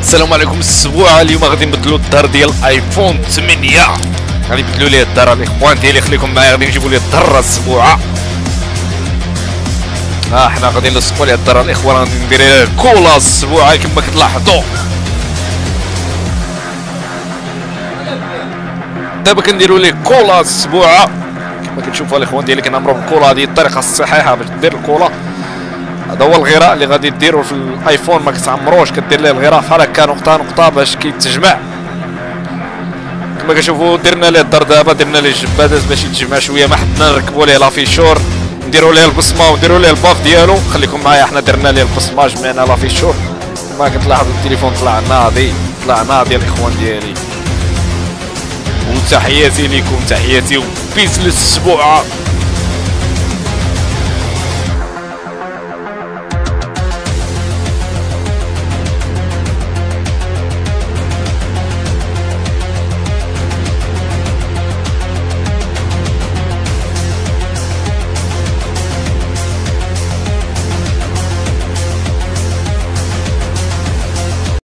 السلام عليكم. السبوعه اليوم غادي نبدلوا الظهر ديال ايفون 8. غادي يبدلوا ليه الظهر الاخوان ديالي، خليكم معايا غادي نجيبوا ليه الظهر السبوعه. حنا غادي نلصقوا ليه الظهر الاخوان، غادي ندير ليه كولا السبوعه كما كتلاحظوا. دابا كنديروا ليه كولا السبوعه كما كتشوفوا الاخوان ديالي، كنعمروا بالكولا. هذه الطريقه الصحيحه باش دير الكولا. هذا هو الغراء اللي غادي ديروا في الايفون، ما كتعمروش، كدير ليه الغراء بحال هكا نقطه نقطه باش كيتجمع. كما كتشوفوا درنا ليه الدار، دابا درنا ليه الجبادات باش يتجمع شويه، ما حدنا نركبوا ليه لافيشور، نديروا ليه البصمه ونديروا ليه الباف ديالو. خليكم معايا، حنا درنا ليه البصمه جمعنا لافيشور. كما كتلاحظوا التليفون طلع ناضي، طلع ناضي الاخوان ديالي. وتحياتي لكم، تحياتي وبيس للسبوعه.